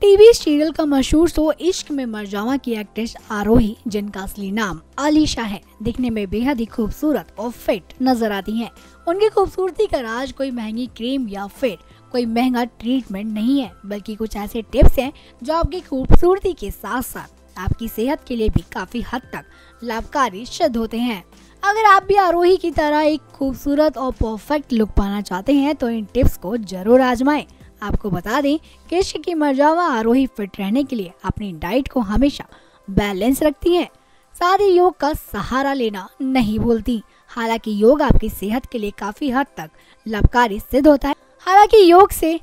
TV serial का मशहूर show इश्क में मर जावा की एक्ट्रेस आरोही, जिनका असली नाम आलिशा है, दिखने में बेहद ही खूबसूरत और फिट नजर आती हैं। उनकी खूबसूरती का राज कोई महंगी क्रीम या फिर कोई महंगा ट्रीटमेंट नहीं है, बल्कि कुछ ऐसे टिप्स हैं जो आपकी खूबसूरती के साथ साथ आपकी सेहत के लिए भी काफी हद तक लाभकारी सिद्ध होते हैं। अगर आप भी आरोही की तरह एक खूबसूरत और परफेक्ट लुक पाना चाहते हैं तो इन टिप्स को जरूर आजमाएं। आपको बता दें कि इश्क की मरजावा आरोही फिट रहने के लिए अपनी डाइट को हमेशा बैलेंस रखती है, साथ ही योग का सहारा लेना नहीं भूलती। हालांकि योग आपकी सेहत के लिए काफी हद तक लाभकारी सिद्ध होता है। हालांकि योग से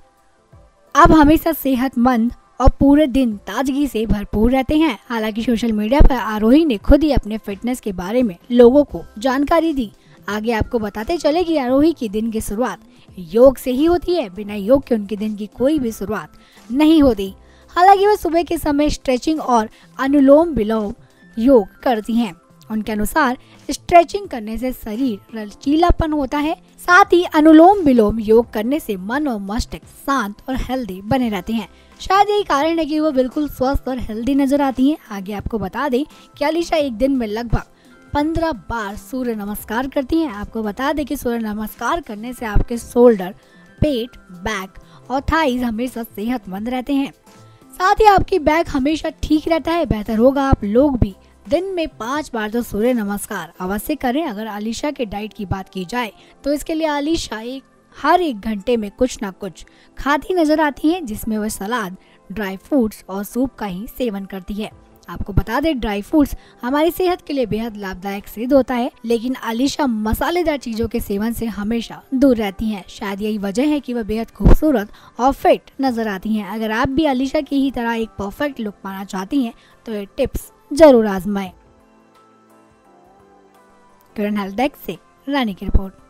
आप हमेशा सेहतमंद और पूरे दिन ताजगी से भरपूर रहते हैं। हालांकि सोशल मीडिया पर आरोही ने खुद ही अपने फिटनेस के बारे में लोगों को जानकारी दी। आगे आपको बताते चले कि आरोही की दिन की शुरुआत योग से ही होती है। बिना योग के उनके दिन की कोई भी शुरुआत नहीं होती। हालांकि वह सुबह के समय स्ट्रेचिंग और अनुलोम विलोम योग करती हैं। उनके अनुसार स्ट्रेचिंग करने से शरीर लचीलापन होता है, साथ ही अनुलोम विलोम योग करने से मन और मस्तिष्क शांत और हेल्दी बने रहते हैं। शायद यही कारण है कि वो बिल्कुल स्वस्थ और हेल्दी नजर आती हैं। आगे आपको बता दें कि आलिशा एक दिन में लगभग 15 बार सूर्य नमस्कार करती हैं। आपको बता दें कि सूर्य नमस्कार करने से आपके शोल्डर, पेट, बैक और थाइज हमेशा सेहतमंद रहते हैं। साथ ही आपकी बैक हमेशा ठीक रहता है। बेहतर होगा आप लोग भी दिन में 5 बार तो सूर्य नमस्कार अवश्य करें। अगर आलिशा के डाइट की बात की जाए तो इसके लिए आलिशा हर एक घंटे में कुछ ना कुछ खाती नजर आती हैं, जिसमें वह सलाद, ड्राई फ्रूट्स और सूप का ही सेवन करती है। आपको बता दें ड्राई फ्रूट्स हमारी सेहत के लिए बेहद लाभदायक सिद्ध होता है, लेकिन आलिशा मसालेदार चीजों के सेवन से हमेशा दूर रहती हैं। शायद यही वजह है कि वह बेहद खूबसूरत और फिट नजर आती हैं। अगर आप भी आलिशा की ही तरह एक परफेक्ट लुक पाना चाहती हैं तो ये टिप्स जरूर आजमाएं। करंट हेल्थ डेस्क से रानी की रिपोर्ट।